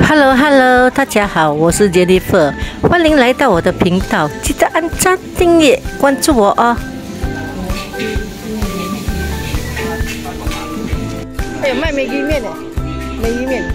Hello，大家好，我是 Jennifer， 欢迎来到我的频道，记得按赞、订阅、关注我哦。 还有卖梅鱼面的，梅鱼面。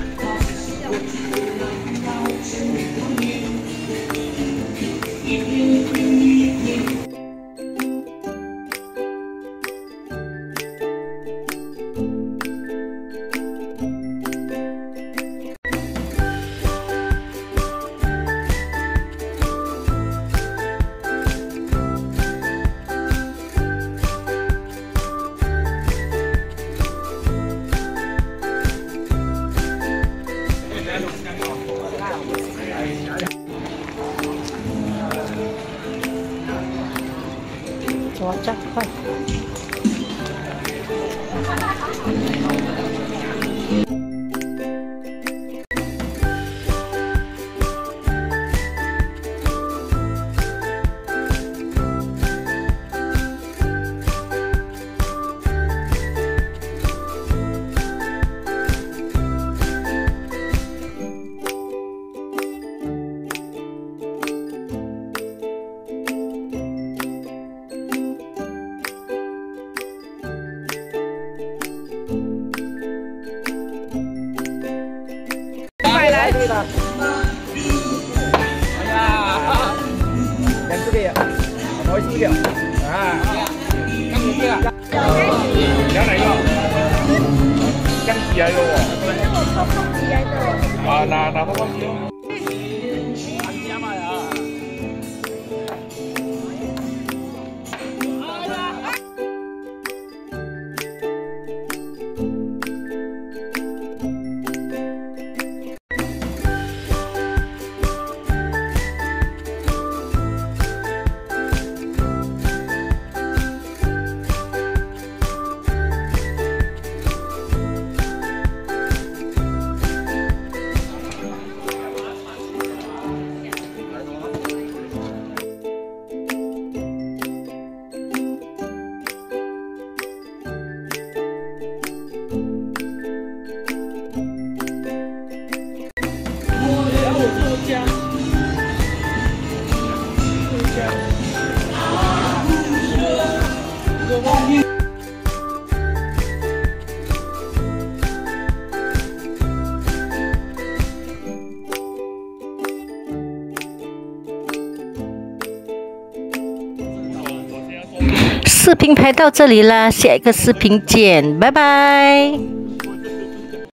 我加快。对了，哎呀，两只的，我一只的，啊，两只的，两哪个？两只来的哦。我泡泡鸡来的。啊，拿泡泡鸡哦。安家嘛呀。 视频拍到这里啦，下一个视频见，拜拜。